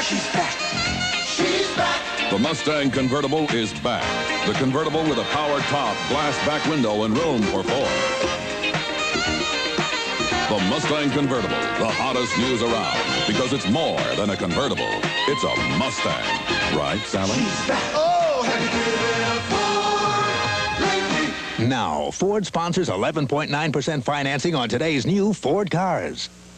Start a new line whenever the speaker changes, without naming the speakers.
She's back. She's back.
The Mustang convertible is back. The convertible with a power top, glass back window, and room for four. The Mustang convertible, the hottest news around, because it's more than a convertible. It's a Mustang. Right, Sally?
She's back. Oh, have you given a Ford lately?
Now, Ford sponsors 11.9% financing on today's new Ford cars.